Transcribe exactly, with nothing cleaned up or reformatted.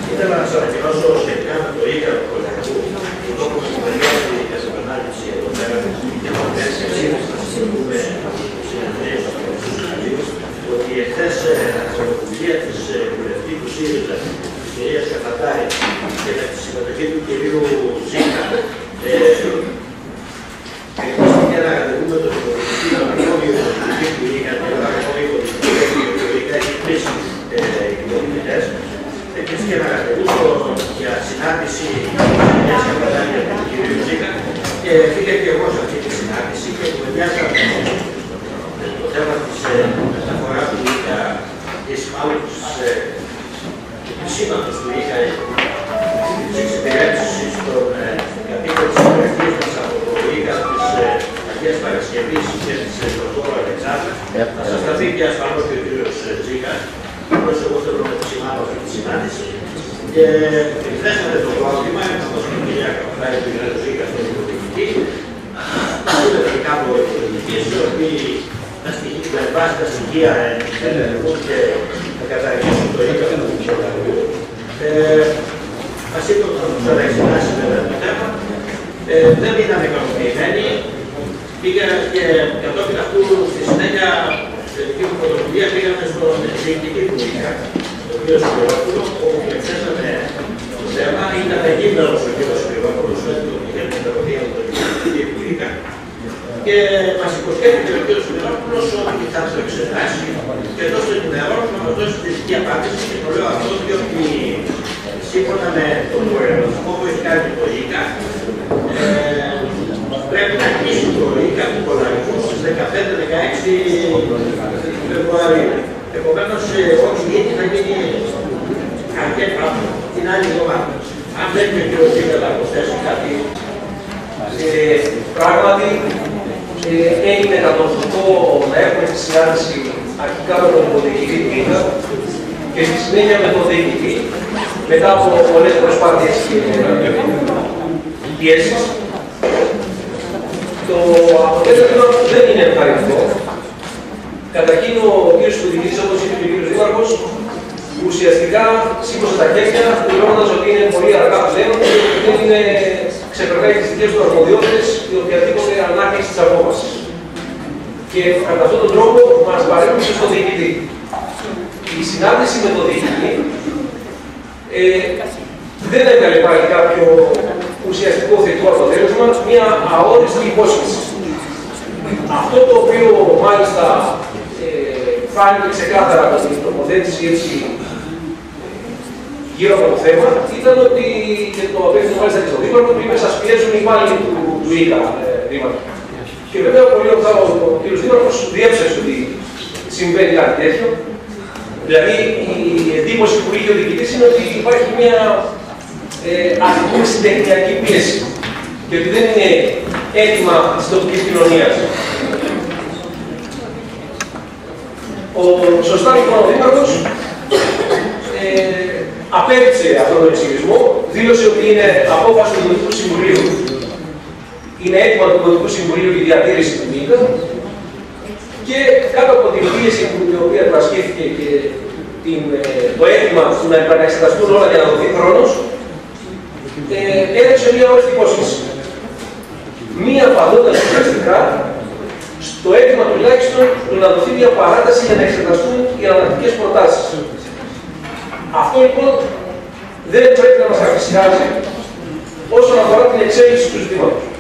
Ήθελα να σας ανακοινώσω σχετικά με το ίκαρο του Κολιακού, που το έχουμε κουβεντιάσει για την επανάληψη εδώ πέρα και το πέρσι ψήφιση να συζητούμε από τους συνεδρίες του Κοινοβουλίου, ότι εχθές από πρωτοβουλία της βουλευτή του ΣΥΡΙΖΑ, της κυρίας Καφατάρη, και με τη συμμετοχή του κυρίου Ζήκα, εκπίστηκε ένα ραντεβού με τον υποδοτητή του Ανακόμιου του ΙΚΑ, και ο Ανακόμιου του ΙΚΑ έχει τρεις υποδοτητές. Εκπίστηκε ένα ραντεβού για συνάντηση μιας Καφατάρη από τον κύριο Ζήκα, και πήγα και εγώ σε αυτή τη συνάντηση και κουβεντιάσαμε το θέμα της μεταφοράς του ΙΚΑ και μάλλον της επισήμαντος του ΙΚΑ της εξυπηρέτησης των κατοίκων της περιοχής μας από το ΙΚΑ της Αγίας Παρασκευής και της Δορθώρου Αλεξάνδρου. Θα σας τα πει και ασφαλώς και ο κύριος Ζήκα, απλώς εγώ θέλω να επισημάνω αυτή τη συνάντηση. Και εκθέσαμε το πρόβλημα, όπως και η κυρία Καπατάρη του κυρίου Ζήκα στον υποδοτητή, είναι τελικά από υποδοτητής, οι οποίοι με βάση τα στοιχεία ενεργούν και θα καταργήσουν το ΙΚΑ του Κολιακού. Μας είπε ότι θα τους αναξυνάσει βέβαια το θέμα. Δεν ήταν ικανοποιημένοι. Πήγα και κατόπιν αυτού στη συνέχεια στη δική μου πρωτοβουλία πήγαμε στον διοικητή του ΙΚΑ, τον κύριο Σπυρόπουλο, όπου εξέσαμε το θέμα. Ήταν γύμνος ο κύριος Σπυρόπουλος, ότι είχε την υπεροπία του διοικητή του ΙΚΑ. Και μας υποσχέθηκε ο κ. Σπυρόπουλος ότι θα το εξετάσει και εδώ στο ενημερώνω να μας δώσει τη δική απάντηση. Και το λέω αυτό διότι σύμφωνα με τον οργανισμό που έχει κάνει το ΙΚΑ, ε, πρέπει να κλείσει το ΙΚΑ του Κολιακού στις δεκαπέντε δεκαέξι Φεβρουαρίου. Επομένως, όχι γίνει, θα γίνει αρκετά την άλλη εβδομάδα. Αν δεν και ο κ. Ζήκα θα προσθέσει κάτι. Ε, πράγματι, ε, έγινε κατορθωτό να έχουμε τη συνάντηση αρχικά με τον υποδιοικητή του ΙΚΑ και στη συνέχεια με τον διοικητή, μετά από πολλές προσπάθειες και πιέσεις. Το αποτέλεσμα δεν είναι ευχαριστώ. Καταρχήν, ο κ. Υποδιοικητής, όπως είπε και ο κ. Δήμαρχος, ουσιαστικά σήκωσε τα χέρια, δηλώνοντας ότι είναι πολύ αργά πλέον και δεν είναι ξεπερνάει τις δικές του αρμοδιότητες ή οποιαδήποτε ανάκληση της απόφασης. Και κατά αυτόν τον τρόπο μας παρέμβησε στον διοικητή. Η συνάντηση με τον διοικητή ε, δεν έβγαλε πάλι κάποιο ουσιαστικό θετικό αποτέλεσμα, μια αόριστη υπόσχεση. Αυτό το οποίο μάλιστα ε, φάνηκε ξεκάθαρα από την τοποθέτηση έτσι γύρω από το θέμα, ήταν ότι και το απέφυγε μάλιστα και στον Δήμαρχο, που είπε σας πιέζουν οι υπάλληλοι του, του ΙΚΑ, ε, Δήμαρχο. Και βέβαια πολύ ορθά ο, ο κ. Δήμαρχος διέψευσε ότι συμβαίνει κάτι τέτοιο. Δηλαδή η εντύπωση που είχε ο διοικητής είναι ότι υπάρχει μια ε, ας πούμε συντεχνιακή πίεση και ότι δεν είναι έτοιμα της τοπικής κοινωνίας. Ο σωστά λοιπόν ο Δήμαρχος ε, απέδειξε αυτόν τον ισχυρισμό, δήλωσε ότι είναι απόφαση του Δημοτικού Συμβουλίου. Είναι έτοιμα του Δημοτικού Συμβουλίου η διατήρηση του ΙΚΑ και κάτω από την πίεση που η οποία του ασκήθηκε και την, το αίτημα του να επαναξεταστούν όλα για να δοθεί χρόνος, ε, έδειξε μια όρθια υπόσχεση. Μία απαντώντας ουσιαστικά στο αίτημα τουλάχιστον του να δοθεί μια παράταση για να εξεταστούν οι αναλλακτικές προτάσεις. Αυτό λοιπόν δεν πρέπει να μας καθυσυχάζει όσον αφορά την εξέλιξη του ζητήματος.